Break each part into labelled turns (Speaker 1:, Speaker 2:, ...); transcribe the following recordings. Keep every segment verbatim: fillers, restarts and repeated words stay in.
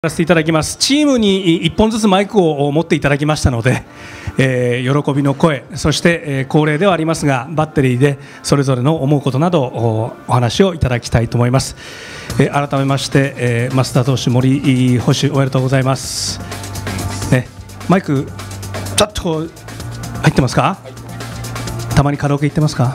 Speaker 1: させていただきます。チームにいっぽんずつマイクを持っていただきましたので、えー、喜びの声、そして、えー、恒例ではありますがバッテリーでそれぞれの思うことなど お, お話をいただきたいと思います。えー、改めまして、えー、増田投手、森捕手おめでとうございます、ね、マイクちょっとこう入ってますか、はい、たまにカラオケ行ってますか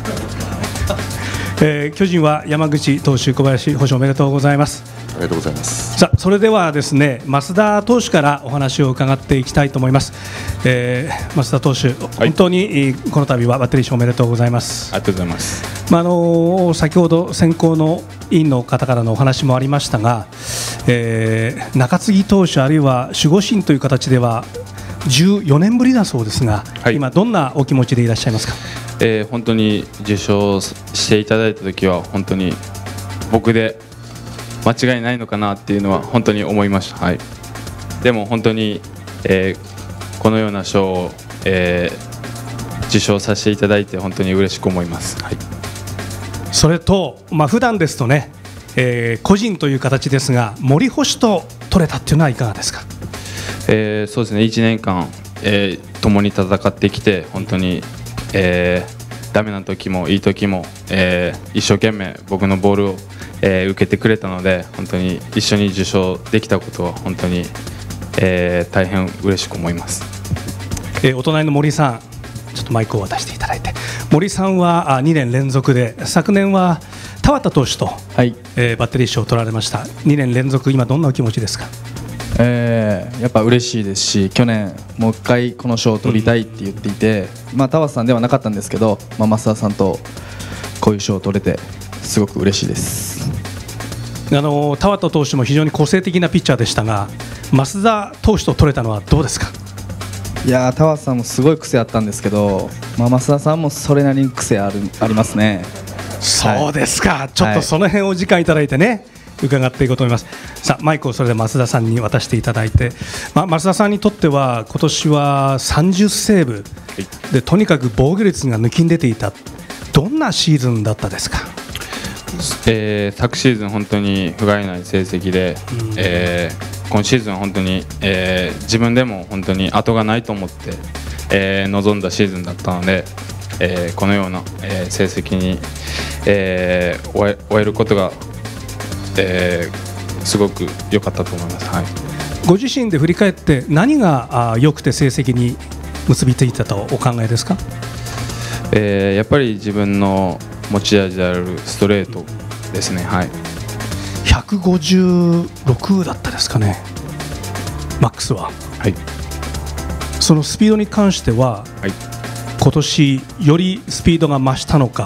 Speaker 1: えー、巨人は山口投手、小林捕手おめでとうございます。
Speaker 2: ありがとうございます。
Speaker 1: さあ、それではですね、増田投手からお話を伺っていきたいと思います。えー、増田投手、はい、本当にこの度はバッテリー賞おめでとうございます。
Speaker 2: ありがとうございます。
Speaker 1: まあ、あの先ほど選考の委員の方からのお話もありましたが、えー、中継ぎ投手あるいは守護神という形ではじゅうよねんぶりだそうですが、はい、今どんなお気持ちでいらっしゃいますか。
Speaker 2: えー、本当に受賞していただいた時は本当に僕で間違いないのかなっていうのは本当に思いました、はい、でも本当に、えー、このような賞を、えー、受賞させていただいて本当に嬉しく思います、はい、
Speaker 1: それと、まあ、普段ですとね、えー、個人という形ですが森捕手と取れたっていうのはいかがですか。
Speaker 2: えー、そうですね、いちねんかん、えー、共に戦ってきて本当に、えー、ダメな時もいい時も、えー、一生懸命僕のボールをえー、受けてくれたので本当に一緒に受賞できたことは本当に、えー、大変嬉しく思います。
Speaker 1: えー、お隣の森さん、ちょっとマイクを渡していただいて、森さんはにねん連続で昨年は田畑投手と、はい、えー、バッテリー賞を取られました。にねん連続、今どんなお気持ちですか。
Speaker 3: えー、やっぱ嬉しいですし、去年もう一回この賞を取りたいって言っていて、うん、まあ、田畑さんではなかったんですけど、まあ、増田さんとこういう賞を取れてすごく嬉しいです。
Speaker 1: あの田畑投手も非常に個性的なピッチャーでしたが、増田投手と取れたのはどうですか。
Speaker 3: いや田畑さんもすごい癖あったんですけど、まあ、増田さんもそれなりに癖あるありますね。
Speaker 1: そうですか、はい、ちょっとその辺お時間いただいてね、伺っていこうと思います。さあ、マイクをそれで増田さんに渡していただいて、まあ、増田さんにとっては今年はさんじゅうセーブで、とにかく防御率が抜きん出ていた、どんなシーズンだったですか。
Speaker 2: えー、昨シーズン本当に不甲斐ない成績で、えー、今シーズン本当に、えー、自分でも本当に後がないと思って、えー、臨んだシーズンだったので、えー、このような、えー、成績に、えー、終え、終えることが、えー、すごく良かったと思います、はい、
Speaker 1: ご自身で振り返って何が良くて成績に結びついたとお考えですか。
Speaker 2: えー、やっぱり自分の持ち味であるストレートですね、はい、
Speaker 1: ひゃくごじゅうろくだったですかね、マックスは。
Speaker 2: はい、
Speaker 1: そのスピードに関しては、はい、今年よりスピードが増したのか。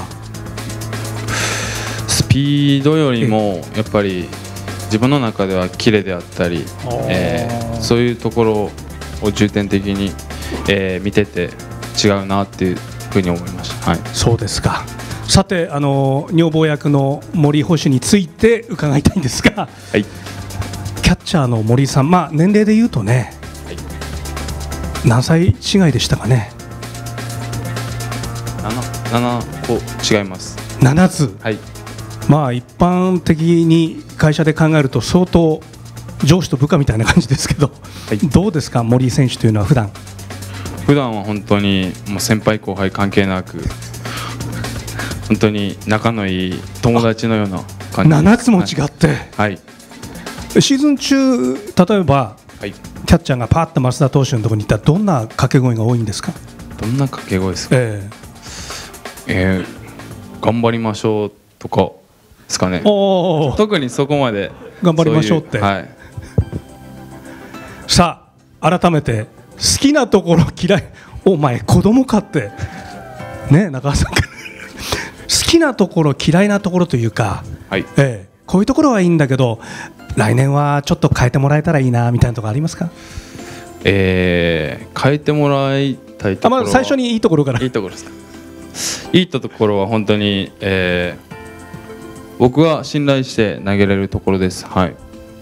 Speaker 2: スピードよりもやっぱり自分の中ではキレであったり、えー、そういうところを重点的に、えー、見てて違うなっていうふうに思いました、はい、
Speaker 1: そうですか。さて、あの女房役の森捕手について伺いたいんですが、はい、キャッチャーの森さん、まあ、年齢でいうとね、はい、何歳違いでしたかね。
Speaker 2: なな, ななこ違います。
Speaker 1: ななつ、はい、まあ、一般的に会社で考えると相当上司と部下みたいな感じですけど、はい、どうですか、森選手というのは普段。
Speaker 2: 普段は本当にもう先輩後輩関係なく本当に仲のいい友達のような感じ。
Speaker 1: ななつも違って、
Speaker 2: はい、
Speaker 1: シーズン中、例えば、はい、キャッチャーがパーッと増田投手のところに行ったらどんな掛け声が多いんですか。
Speaker 2: どんな掛け声ですか。えーえー、頑張りましょうとかですかね。お特にそこまで
Speaker 1: 頑張りましょうって、はい、さあ改めて好きなところ嫌い、お前子供かってね、中川さん好きなところ嫌いなところというか、はい、えー、こういうところはいいんだけど来年はちょっと変えてもらえたらいいなみたいなところありますか。
Speaker 2: えー、変えてもらいたいところは、
Speaker 1: あ、まあ、最初にいいところから。
Speaker 2: いいところですか。いいところは本当に、えー、僕が信頼して投げれるところです、はい、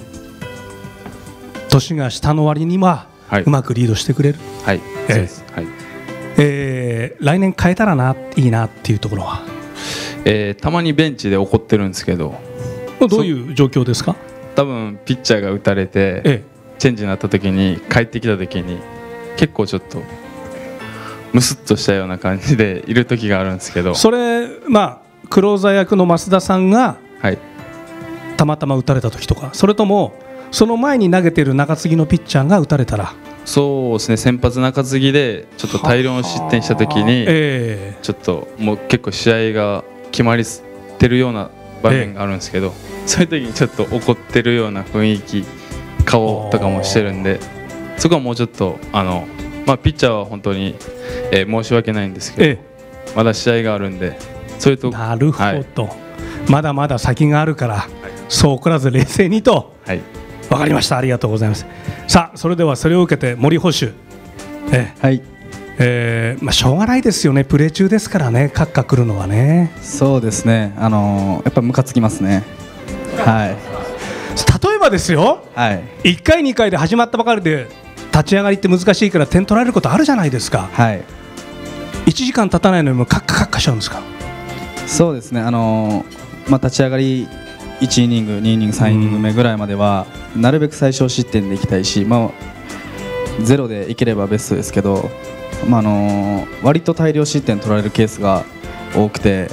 Speaker 1: 年が下の割には、はい、うまくリードしてくれる、はい、えー、そうです、はい、えー、来年変えたらないいなっていうところは、
Speaker 2: えー、たまにベンチで怒ってるんですけど。
Speaker 1: どういう状況ですか。
Speaker 2: 多分ピッチャーが打たれて、
Speaker 1: え
Speaker 2: チェンジになった時に帰ってきた時に結構ちょっとムスッとしたような感じでいる時があるんですけど、
Speaker 1: それまあクローザー役の増田さんが
Speaker 2: はい
Speaker 1: たまたま打たれた時とか、それともその前に投げてる中継ぎのピッチャーが打たれたら。
Speaker 2: そうですね、先発中継ぎでちょっと大量失点した時に
Speaker 1: え
Speaker 2: ちょっともう結構試合が決まりってるような場面があるんですけど、そういう時にちょっと怒ってるような雰囲気顔とかもしてるんで、そこはもうちょっとあの、まあ、ピッチャーは本当に、えー、申し訳ないんですけど、
Speaker 1: え
Speaker 2: まだ試合があるんで、そういうとこ
Speaker 1: なるほど、
Speaker 2: はい、
Speaker 1: まだまだ先があるから、はい、そう怒らず冷静にと、
Speaker 2: はい、
Speaker 1: 分かりました、ありがとうございます。さあそれではそれを受けて森捕手、え
Speaker 3: はい、
Speaker 1: えーまあ、しょうがないですよね、プレー中ですからね、カッカ来るのはね。
Speaker 3: そうですね、あのー、やっぱムカつきますね。はい、
Speaker 1: 例えばですよ、はい、いっかいにかいで始まったばかりで立ち上がりって難しいから点取られることあるじゃないですか、はい、いちじかん経たないのにもカッカカッカしちゃうんですか。
Speaker 3: そうですね、あのーまあ、立ち上がりいちイニングにイニングさんイニング目ぐらいまではなるべく最小失点でいきたいし、まあ、ゼロでいければベストですけど、まああのー、割と大量失点取られるケースが多くて、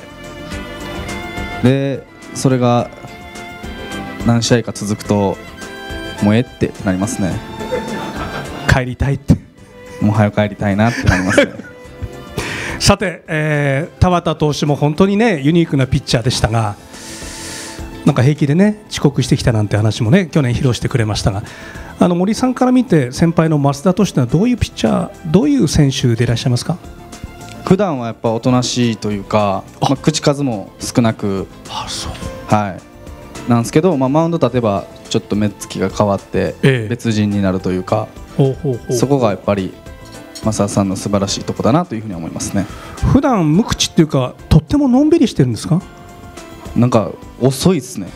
Speaker 3: でそれが何試合か続くともうえってなりますね。
Speaker 1: 帰りたいって、
Speaker 3: もう早く帰りたいなってなりますね。
Speaker 1: さて、えー、田畑投手も本当にねユニークなピッチャーでしたが、なんか平気でね遅刻してきたなんて話もね去年披露してくれましたが、あの森さんから見て先輩の増田投手はどういうピッチャー、どういう選手でいらっしゃいますか。
Speaker 3: 普段はやっぱおとなしいというか、まあ、口数も少なく、
Speaker 1: あそう
Speaker 3: はいなんですけど、まあ、マウンド立てばちょっと目つきが変わって別人になるというか、ええ、ほうほうほう、そこがやっぱり増田さんの素晴らしいところだなというふうに思いますね。
Speaker 1: 普段無口っていうかとってものんびりしてるんですか。
Speaker 3: なんか遅いですね。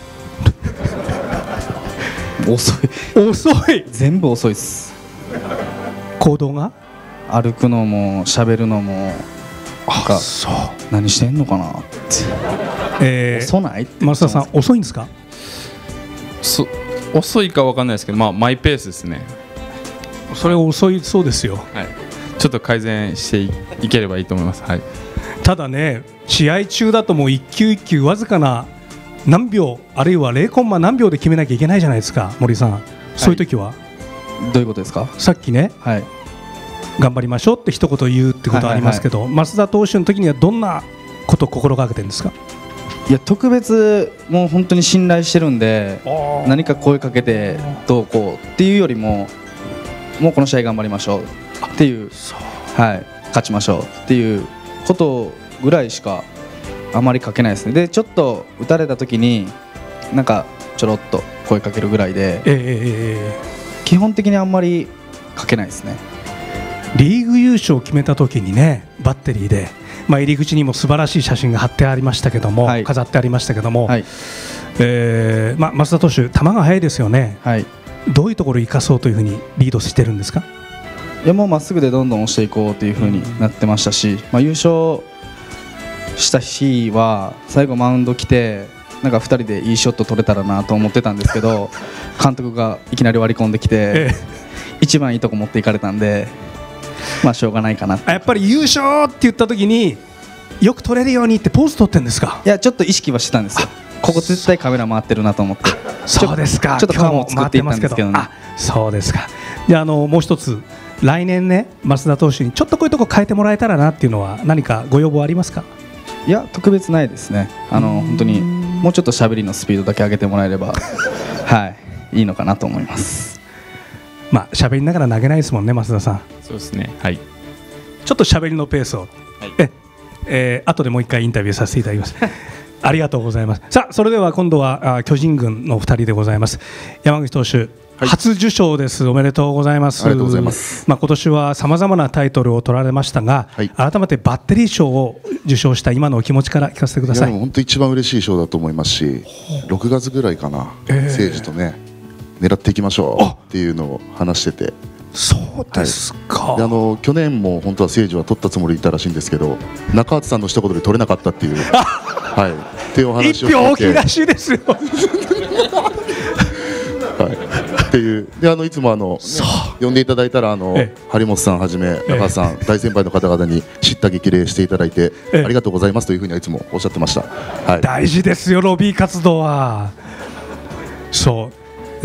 Speaker 3: 遅い
Speaker 1: 遅い
Speaker 3: 全部遅いです。
Speaker 1: 行動が
Speaker 3: 歩くのも喋るのもなんかそう何してんのかなって、えー、遅ないって
Speaker 1: 増田さん遅いんですか。
Speaker 2: そ遅いか分かんないですけど、まあ、マイペースですね。
Speaker 1: それ遅いそうですよ、
Speaker 2: はい、ちょっと改善して い, いければいいと思います、はい、
Speaker 1: ただね試合中だともう一球一球わずかな何秒あるいはゼロコンマ何秒で決めなきゃいけないじゃないですか。森さんそういう時は、はい、
Speaker 3: どういうことですか。
Speaker 1: さっきね、
Speaker 3: はい、
Speaker 1: 頑張りましょうって一言言うってことはありますけど、はいはいはい、増田投手の時にはどんなことを心がけてるんですか。
Speaker 3: いや特別もう本当に信頼してるんで、何か声かけてどうこうっていうよりももうこの試合頑張りましょうっていう、はい、勝ちましょうっていうことぐらいしかあまりかけないですね。でちょっと打たれた時になんかちょろっと声かけるぐらいで、えー、基本的にあんまりかけないですね。
Speaker 1: リーグ優勝を決めた時にねバッテリーで、まあ、入り口にも素晴らしい写真が貼ってありましたけども、はい、飾ってありましたけども、はい、えーまあ、増田投手球が速いですよね、はい、どういうところを生かそうというふうにリードしてるんですか。
Speaker 3: いやもうまっすぐでどんどん押していこうというふうになってましたし、まあ、優勝した日は最後マウンド来てなんかふたりでいいショット取れたらなと思ってたんですけど監督がいきなり割り込んできて、ええ、一番いいとこ持っていかれたんで、まあしょうがないかな。
Speaker 1: やっぱり優勝って言った時によく取れるようにってポーズ取ってるんですか。
Speaker 3: いやちょっと意識はしてたんですよ。ここ絶対カメラ回ってるなと思って。
Speaker 1: そうですか。
Speaker 3: ちょっと顔も作っていったんですけどね。
Speaker 1: あ、そうですか。であのもう一つ来年ね増田投手にちょっとこういうとこ変えてもらえたらなっていうのは何かご要望ありますか。
Speaker 3: いや特別ないですね。あの本当にもうちょっと喋りのスピードだけ上げてもらえればはいいいのかなと思います。
Speaker 1: まあ喋りながら投げないですもんね増田さん。
Speaker 2: そうですね、はい、
Speaker 1: ちょっと喋りのペースを、はい、ええー、後でもう一回インタビューさせていただきますありがとうございます。さあそれでは今度は巨人軍のふたりでございます。山口投手、はい、初受賞です。おめでとうございます。
Speaker 4: ありがとうございます。
Speaker 1: まあ、今年はさまざまなタイトルを取られましたが、はい、改めてバッテリー賞を受賞した今のお気持ちから聞かせてください。
Speaker 4: いやもう本当一番嬉しい賞だと思いますし、ろくがつぐらいかな、えー、誠司とね狙っていきましょうっていうのを話してて。
Speaker 1: そうですか、
Speaker 4: はい、であの去年も本当は誠司は取ったつもりでいたらしいんですけど中畑さんの一言で取れなかったっていうはいっていうお話を聞いて
Speaker 1: 一票大きいらしいですよ
Speaker 4: はい、っていうであのいつもあの、ね、呼んでいただいたらあの、
Speaker 1: ええ、
Speaker 4: 張本さんはじめ中橋さん、ええ、大先輩の方々に叱咤激励していただいて、ええ、ありがとうございますというふうにはいつもおっしゃってました、はい、
Speaker 1: 大事ですよロビー活動は。そう、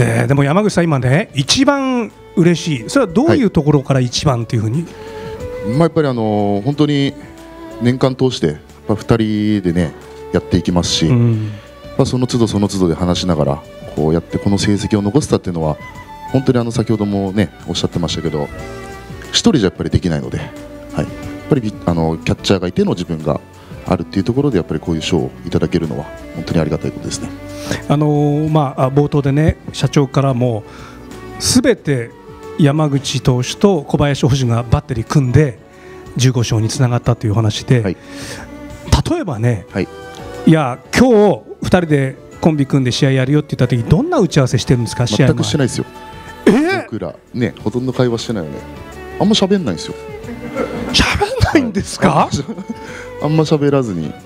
Speaker 1: えー、でも山口さん今ね一番嬉しいそれはどういうところから一番というふうに、
Speaker 4: はい、まあ、やっぱりあの本当に年間通してふたりでねやっていきますし、うん、まあ、その都度その都度で話しながらこうやってこの成績を残せたっていうのは本当にあの先ほどもねおっしゃってましたけど一人じゃやっぱりできないので、はい、やっぱりあのキャッチャーがいての自分があるっていうところでやっぱりこういう賞をいただけるのは本当にありがたいことですね。
Speaker 1: あのーまあ、冒頭でね社長からもすべて山口投手と小林捕手がバッテリー組んでじゅうご勝につながったという話で、はい、例えばね、はい、いや今日ふたりでコンビ組んで試合やるよって言った時どんな打ち合わせしてるんですか？試合前
Speaker 4: 全くしてないですよ、えー、僕らねほとんど会話してないよね。あんま喋んないんですよ。
Speaker 1: 喋んないんですか？
Speaker 4: はい、あんま喋らずに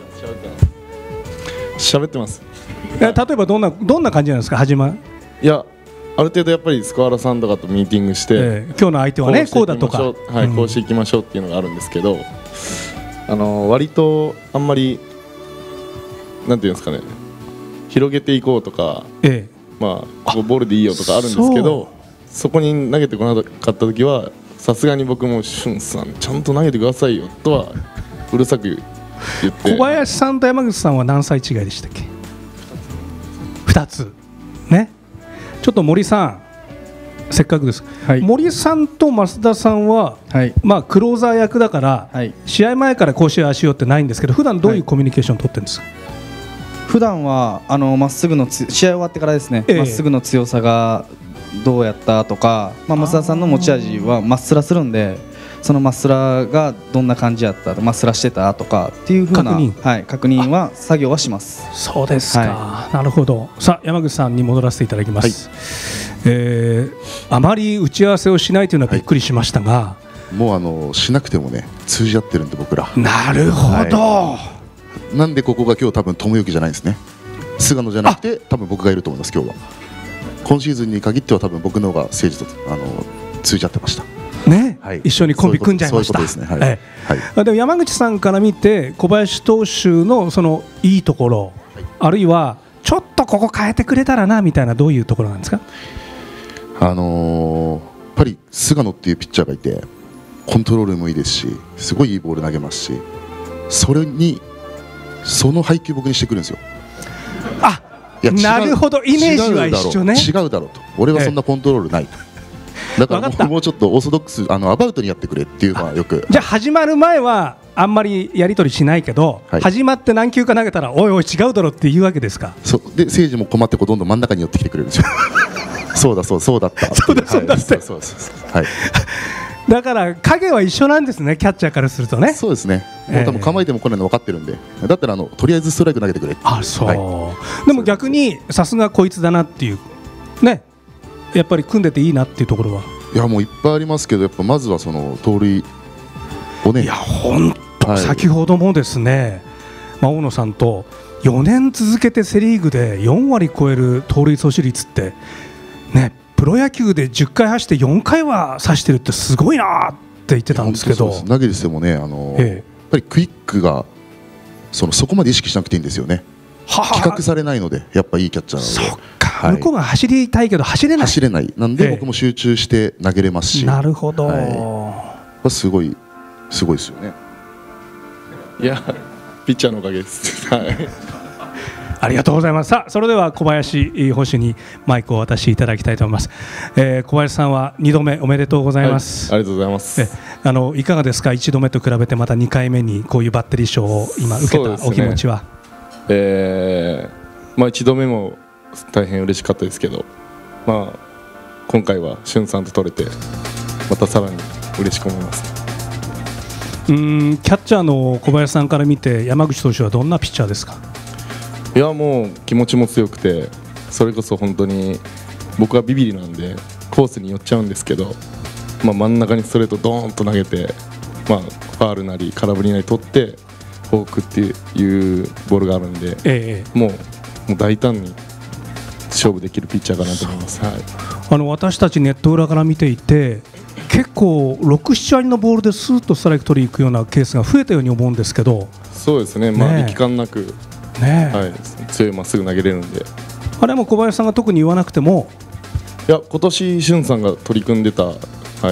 Speaker 5: 喋ってます。
Speaker 1: 例えばどんなどんな感じなんですか？始まる
Speaker 5: いやある程度やっぱりスコアラさんとかとミーティングして、え
Speaker 1: ー、今日の相手はねこうだとか、
Speaker 5: はい、こうしていきましょうっていうのがあるんですけど、うん、あの割とあんまりなんていうんですかね広げていこうとか、えー、まあこうボールでいいよとかあるんですけど そ, そこに投げてこなかった時はさすがに僕もしゅんさんちゃんと投げてくださいよとはうるさく言って。
Speaker 1: 小林さんと山口さんは何歳違いでしたっけ？ふたつね。ちょっと森さんせっかくです、はい、森さんと増田さんは、はい、まあ、クローザー役だから、はい、試合前からこうしようああしようってないんですけど普段どういうコミュニケーションを取ってるんですか？はい、
Speaker 3: 普段はあのまっすぐの試合終わってからですね、ま、ええ、っすぐの強さがどうやったとか、まあ、増田さんの持ち味はまっすらするんでそのまっすらがどんな感じやったまっすらしてたとかっていう風な確認、はい、確認は作業はします。
Speaker 1: そうですか、はい、なるほど。さあ山口さんに戻らせていただきます、はい、えー、あまり打ち合わせをしないというのはびっくりしましたが、は
Speaker 4: い、もうあのしなくてもね通じ合ってるんで僕ら。
Speaker 1: なるほど、は
Speaker 4: い、なんでここが今日多分友之じゃないんですね。菅野じゃなくて多分僕がいると思います今日は。今シーズンに限っては多分僕の方が誠治とあの通じ合ってました
Speaker 1: ね、はい、一緒にコンビ組んじゃいました。でも山口さんから見て小林投手のそのいいところ、はい、あるいはちょっとここ変えてくれたらなみたいなどういうところなんですか？
Speaker 4: あのー、やっぱり菅野っていうピッチャーがいてコントロールもいいですしすごいいいボール投げますしそれにその配球僕にしてくるんですよ。
Speaker 1: あ、なるほどイメージは一緒ね。
Speaker 4: 違うだろうと俺はそんなコントロールないと、ええだからもう、もうちょっとオーソドックスあのアバウトにやってくれっていうのはよく。
Speaker 1: じゃあ始まる前はあんまりやり取りしないけど、はい、始まって何球か投げたらおいおい違うだろって言うわけですか？
Speaker 4: そうで誠治も困ってこうどんどん真ん中に寄ってきてくれるんですよそうだそうそうだった
Speaker 1: そうだそうだって、はい、そうそうそう、はい、だから影は一緒なんですねキャッチャーからするとね。
Speaker 4: そうですね。もう多分構えても来ないの分かってるんで、えー、だったらあのとりあえずストライク投げてくれって。
Speaker 1: あ、そう、はい、でも逆にさすがこいつだなっていうねやっぱり組んでていいなっていうところは。
Speaker 4: いやもういっぱいありますけどやっぱまずはその盗塁をね。
Speaker 1: いや本当、はい、先ほどもですね、まあ、大野さんとよねん続けてセリーグでよん割超える盗塁阻止率ってねプロ野球でじゅっかい走ってよんかいは刺してるってすごいなって言ってたんですけど。
Speaker 4: 投げててもねあの、ええ、やっぱりクイックがそのそこまで意識しなくていいんですよね。企画されないのでやっぱいいキャッチャーなので。
Speaker 1: そっか、はい、向こうが走りたいけど走れない
Speaker 4: 走れないなんで、ええ、僕も集中して投げれますし。
Speaker 1: なるほど、
Speaker 4: はい、すごいすごいですよね。
Speaker 5: いやピッチャーのおかげですはい
Speaker 1: ありがとうございます。さあそれでは小林捕手にマイクを渡していただきたいと思います、えー、小林さんはにどめおめでとうございます、
Speaker 5: はい、ありがとうございます。
Speaker 1: えあのいかがですか？いちどめと比べてまたにかいめにこういうバッテリー賞を今受けたお気持ちは。
Speaker 5: えーまあ、いちどめも大変嬉しかったですけど、まあ、今回はしゅんさんと取れてまたさらに嬉しく思います。
Speaker 1: うーんキャッチャーの小林さんから見て山口投手はどんなピッチャーですか？
Speaker 5: いやもう気持ちも強くてそれこそ本当に僕はビビリなんでコースに寄っちゃうんですけど、まあ、真ん中にストレートドーンと投げて、まあ、ファールなり空振りなり取ってフォークっていうボールがあるんで、ええ、もう、もう大胆に勝勝負できるピッチャーかなと思います。はい、
Speaker 1: あの私たちネット裏から見ていて結構ろく、なな割のボールでスーッとストライク取りに行くようなケースが増えたように思うんですけど。
Speaker 5: そうですね、まあ、力感なく、
Speaker 1: ね
Speaker 5: はい、強いまっすぐ投げれるんで。
Speaker 1: あれも小林さんが特に言わなくても、
Speaker 5: いや今年俊さんが取り組んでた、はい、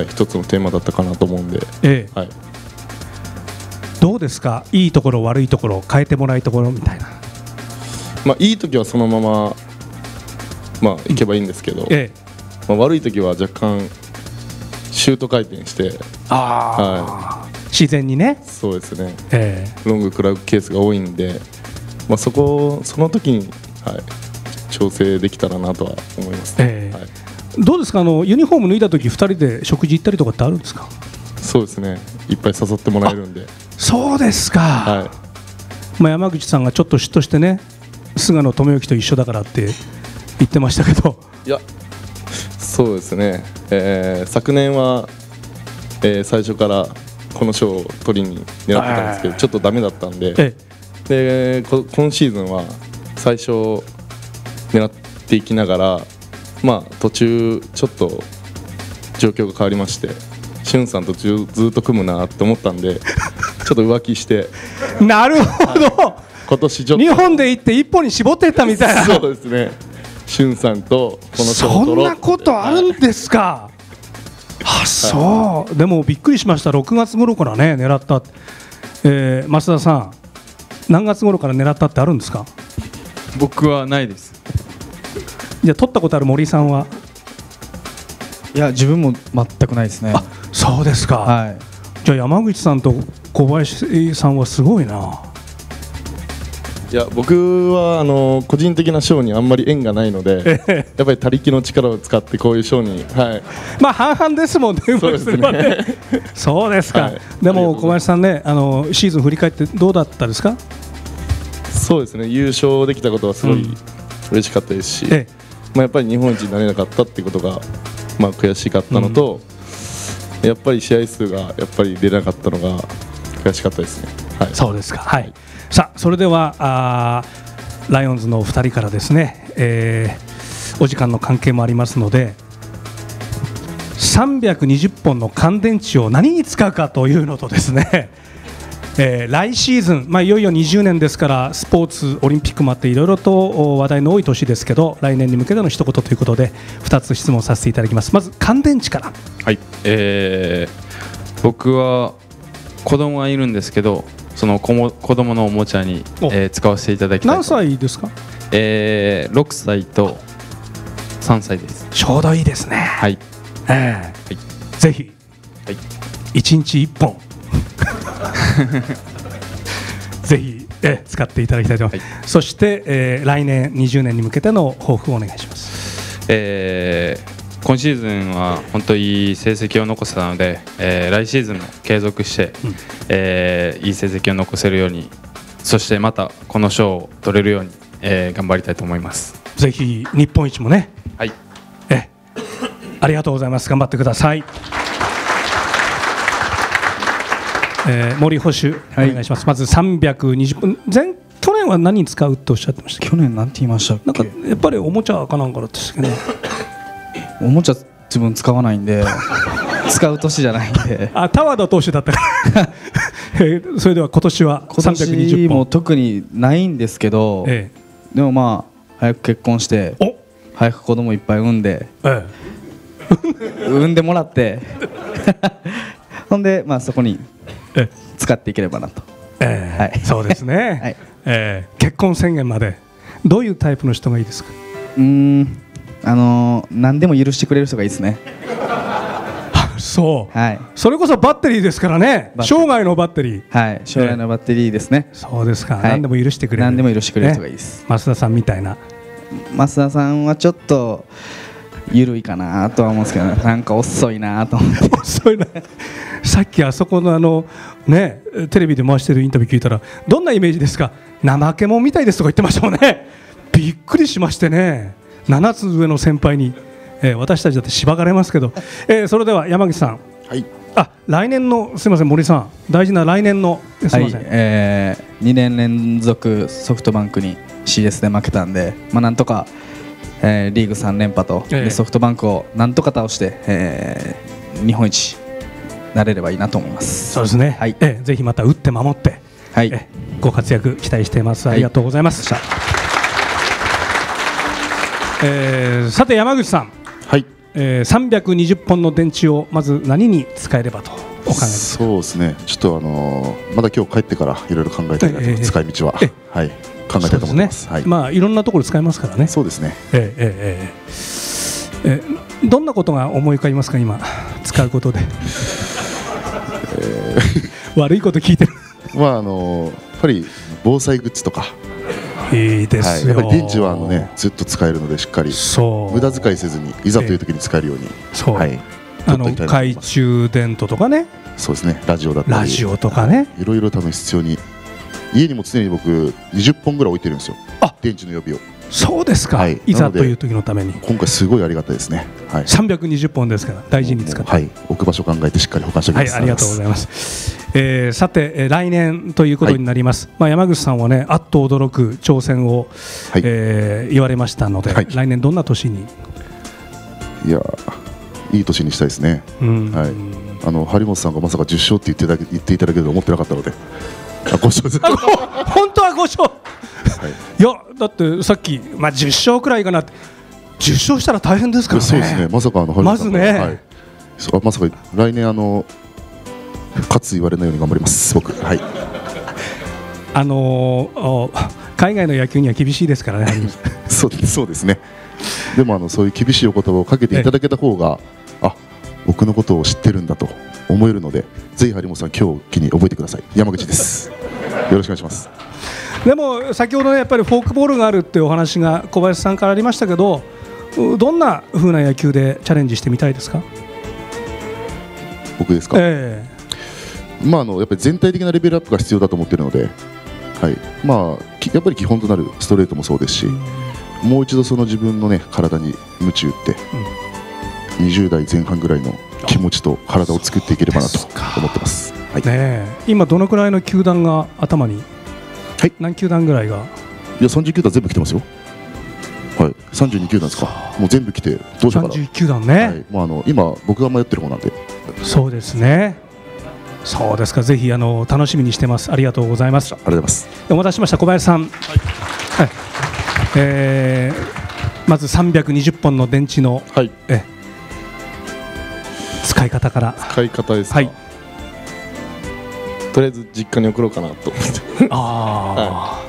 Speaker 5: 一つのテーマだったかなと思うんで、
Speaker 1: ええ、
Speaker 5: はい、
Speaker 1: どうですか、いいところ悪いところ変えてもらいところみたいな。
Speaker 5: まあ、いい時はそのまま、まあ、いけばいいんですけど、ええ、まあ、悪い時は若干シュート回転して、
Speaker 1: あ、はい、自然にね。
Speaker 5: そうですね、
Speaker 1: ええ、
Speaker 5: ロング食らうケースが多いんで、まあ、そこその時に、はい、調整できたらなとは思います、ね。ええ、はい、ど
Speaker 1: うですか、あのユニフォーム脱いだ時ふたりで食事行ったりとかってあるんですか。
Speaker 5: そうですね、いっぱい誘ってもらえるんで。
Speaker 1: そうですか、はい、まあ、山口さんがちょっと嫉妬してね、菅野智之と一緒だからって言ってましたけど。
Speaker 5: いや、そうですね、えー、昨年は、えー、最初からこの賞を取りに狙ってたんですけど、ちょっとダメだったんで、ええ、でこ今シーズンは最初狙っていきながら、まあ、途中ちょっと状況が変わりまして、俊さんとずっと組むなって思ったんでちょっと浮気して
Speaker 1: なるほど、はい、
Speaker 5: 今年ちょっと
Speaker 1: にほんでいっていっぽんに絞っていったみたいな。
Speaker 5: そうですね、俊さんとこの賞を取ろうって。
Speaker 1: そんなことあるんですか。あ、そう、はい、でもびっくりしました。ろくがつ頃からね狙った、えー、増田さん何月頃から狙ったってあるんですか。
Speaker 2: 僕はないです。
Speaker 1: じゃあ取ったことある森さんは。
Speaker 3: いや、自分も全くないですね。
Speaker 1: あ、そうですか、はい、じゃあ山口さんと小林さんはすごいな。
Speaker 5: いや、僕はあの個人的な賞にあんまり縁がないのでやっぱり他力の力を使ってこういう賞に、はい、
Speaker 1: まあ半々ですもんね。
Speaker 5: そうですね
Speaker 1: そうですか、はい、でも小林さんね、あのシーズン振り返ってどうだったですか。
Speaker 5: そうですね、優勝できたことはすごい嬉しかったですし、うん、ええ、まあ、やっぱり日本一になれなかったっていうことが、まあ、悔しかったのと、うん、やっぱり試合数がやっぱり出なかったのが悔しかったですね。はい、そうですか、はい、
Speaker 1: さあそれではあライオンズのお二人からですね、えー、お時間の関係もありますのでさんびゃくにじゅっぽんの乾電池を何に使うかというのとですね、えー、来シーズン、まあ、いよいよにじゅうねんですからスポーツオリンピックもあっていろいろと話題の多い年ですけど来年に向けての一言ということでふたつ質問させていただきます。まず乾電池から。
Speaker 2: はい、えー、僕は子供がいるんですけどその子も子供のおもちゃに、えー、使わせていただきたいと。
Speaker 1: 何歳ですか。
Speaker 2: えー、ろくさいとさんさいです。
Speaker 1: ちょうどいいですね。はい、えーはい、ぜひ、はい、いちにちいっぽんぜひえ使っていただきたいと思います、はい、そして、えー、来年にじゅうねんに向けての抱負をお願いします。
Speaker 2: えー、今シーズンは本当にいい成績を残せたので、えー、来シーズンも継続して、うん、えー、いい成績を残せるようにそしてまたこの賞を取れるように、えー、頑張りたいと思います。
Speaker 1: ぜひ日本一もね、
Speaker 2: はい、
Speaker 1: えありがとうございます。頑張ってください。えー、森捕手、はい、お願いします。まずさんびゃくにじゅっぽん、前去年は何に使うっておっしゃってました。
Speaker 3: 去年なんて言いましたっけ。
Speaker 1: なんかやっぱりおもちゃかなんかだったんですけどね。
Speaker 3: おもちゃ自分使わないんで使う年じゃないんで。
Speaker 1: あ、田和田投手だったからそれでは今年はさんびゃくにじゅっぽん。
Speaker 3: 今年も特にないんですけど、ええ、でもまあ早く結婚して早く子供いっぱい産んで、ええ、産んでもらってほんでまあそこに使っていければなと、
Speaker 1: えーはい、そうですね、はい、えー、結婚宣言までどういうタイプの人がいいですか。
Speaker 3: うーん、あのー、何でも許してくれる人がいいですね。
Speaker 1: そう、はい、それこそバッテリーですからね。生涯のバッテリー、
Speaker 3: はい、将来のバッテリーですね、
Speaker 1: えー、そうですか、はい、何でも許してくれる、
Speaker 3: 何でも許してくれる人がいいです、
Speaker 1: ね、増田さんみたいな。
Speaker 3: 増田さんはちょっと緩いかなとは思うんですけど、ね、なんか遅いなと思って
Speaker 1: 遅いなさっきあそこのあのねテレビで回してるインタビュー聞いたらどんなイメージですか。怠け者みたいですとか言ってましたもんね。びっくりしましてね。ななつ上の先輩に、えー、私たちだってしばかれますけど、えー、それでは山口さん、
Speaker 4: はい、
Speaker 1: あ来年のすみません森さん大事な来年のすみません、
Speaker 3: はい、えー、にねん連続ソフトバンクに シーエス で負けたんで、まあ、なんとかえー、リーグさん連覇と、
Speaker 1: ええ、
Speaker 3: でソフトバンクをなんとか倒して、えー、日本一なれればいいなと思います。
Speaker 1: そうですね、
Speaker 3: はい
Speaker 1: えー、ぜひまた打って守って、
Speaker 3: はい、
Speaker 1: えー、ご活躍期待しています。ありがとうございます。はい、えー、さて山口さん、
Speaker 4: はい、
Speaker 1: えー、さんびゃくにじゅっぽんの電池をまず何に使えればとお考えですか？
Speaker 4: そうですね、ちょっとあのー、まだ今日帰ってからいろいろ考えたいなと、えー、使い道は、えー、はい、考えたいと思います。
Speaker 1: ね、はい、まあいろんなところ使えますからね。
Speaker 4: そうですね。
Speaker 1: えーえーえーえー、どんなことが思い浮かびますか今使うことで？えー、悪いこと聞いてる。
Speaker 4: まああのー、やっぱり防災グッズとか。
Speaker 1: いいですよ、
Speaker 4: はい、やっぱり電池はあの、ね、ずっと使えるのでしっかり無駄遣いせずにいざという時に使えるように、
Speaker 1: そう、はい、あの懐中電灯とかね、
Speaker 4: そうですね、ラジオだったり
Speaker 1: ラジオとかね、
Speaker 4: いろいろ多分必要に、家にも常に僕にじゅっぽんぐらい置いてるんですよ、電池の予備を。
Speaker 1: そうですか、はい、いざという時のために
Speaker 4: 今回すごいありがたいですね、はい、
Speaker 1: さんびゃくにじゅっぽんですから大事に使って、
Speaker 4: はい、置く場所考えてしっかり保管しておきます。
Speaker 1: はい、ありがとうございます。えー、さて、えー、来年ということになります、はい、まあ、山口さんはねあっと驚く挑戦を、はい、えー、言われましたので、はい、来年どんな年に？
Speaker 4: いやいい年にしたいですね、うん、はい、あの張本さんがまさかじゅっ勝って言ってだけ言っていただけると思ってなかったのであご勝です
Speaker 1: 本当はご勝、はい、いやだってさっき、まあ、じゅっ勝くらいかなってじゅっ勝したら大変ですからね。
Speaker 4: そうですね、まさかあの張本さんが、
Speaker 1: まずね、
Speaker 4: はい、まさか来年あの勝つ言われないように頑張ります僕、はい、
Speaker 1: あのー、海外の野球には厳しいですからね
Speaker 4: そう、そうですね。でもあのそういう厳しいお言葉をかけていただけた方があ僕のことを知ってるんだと思えるので、ぜひ張本さん今日機に覚えてください。山口です。よろしくお願いします。
Speaker 1: でも先ほどねやっぱりフォークボールがあるっていうお話が小林さんからありましたけど、どんな風な野球でチャレンジしてみたいですか？
Speaker 4: 僕ですか？
Speaker 1: えー
Speaker 4: まあ、あのやっぱり全体的なレベルアップが必要だと思っているので、はい、まあ、やっぱり基本となるストレートもそうですし、うん、もう一度その自分の、ね、体に鞭打って、うん、にじゅう代前半ぐらいの気持ちと体を作っていければなと思ってます、はい、ね、
Speaker 1: 今どのくらいの球団が頭に、はい、何球団ぐらいが？
Speaker 4: いやさんじゅうきゅうだん全部来てますよ、はい、さんじゅうにきゅうだんですか、もう全部来てどうしようかな。
Speaker 1: さんじゅうきゅうだんね、
Speaker 4: はい、まあ、あの今僕が迷ってる方なんで。
Speaker 1: そうですね、そうですか、ぜひあの楽しみにしてます。ありがとうございます。
Speaker 4: ありがとうございます。
Speaker 1: お待たせしました小林さん、はいはい、えー、まずさんびゃくにじゅっぽんの電池の、はい、え使い方から。
Speaker 5: 使い方ですか、はい、とりあえず実家に送ろうかなと思って
Speaker 1: あ、はい、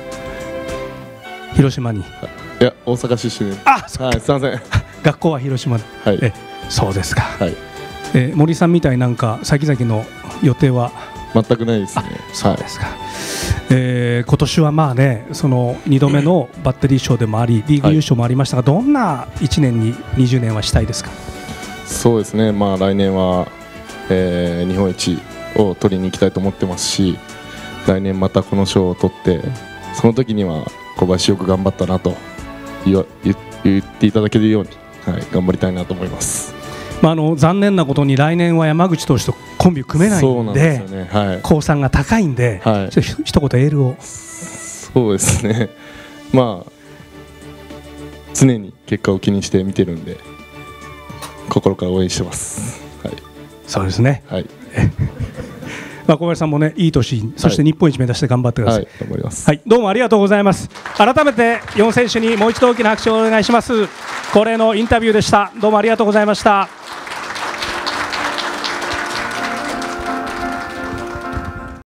Speaker 1: 広島に、はい、
Speaker 5: いや大阪出身です。
Speaker 1: あ、そう、
Speaker 5: はい、すみません
Speaker 1: 学校は広島で、はい、えそうですか、はい、えー、森さんみたいなんか先々の予定は
Speaker 5: 全くないですね。
Speaker 1: そうですか、はい、えー、今年はまあねそのにどめのバッテリー賞でもありリーグ優勝もありましたが、はい、どんないちねんににじゅうねんはしたいですか？
Speaker 5: そうですね、まあ、来年は、えー、日本一を取りに行きたいと思ってますし、来年またこの賞を取ってその時には小林よく頑張ったなと 言, 言っていただけるように、はい、頑張りたいなと思います。
Speaker 1: まあ、あの残念なことに来年は山口投手とコンビ組めないんで、公算が高いんで、はい、ひ一言エールを。
Speaker 5: そうですね、まあ常に結果を気にして見てるんで心から応援してます、はい、
Speaker 1: そうですね、
Speaker 5: はい
Speaker 1: まあ、小林さんもねいい年、そして日本一目指して頑張ってください、はい、
Speaker 5: 頑張ります、
Speaker 1: はい、どうもありがとうございます。改めてよん選手にもう一度大きな拍手をお願いします。恒例のインタビューでした。どうもありがとうございました。